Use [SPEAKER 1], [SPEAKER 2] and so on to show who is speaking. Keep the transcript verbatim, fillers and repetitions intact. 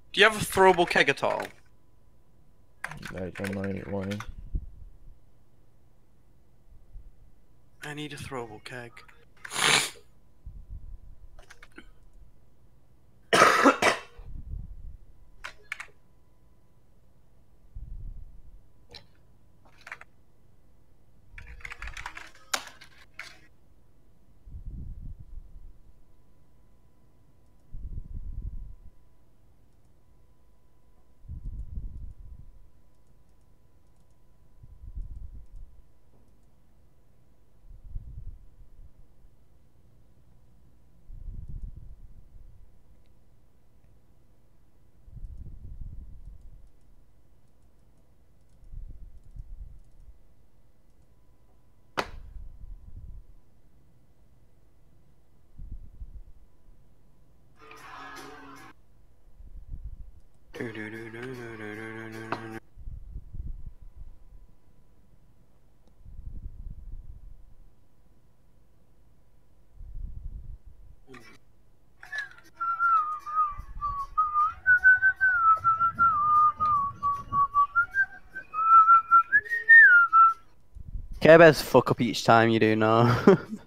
[SPEAKER 1] Do you have a throwable keg at all?
[SPEAKER 2] I don't know why.
[SPEAKER 1] I need a throwable keg.
[SPEAKER 3] Care Bears fuck up each time you do now.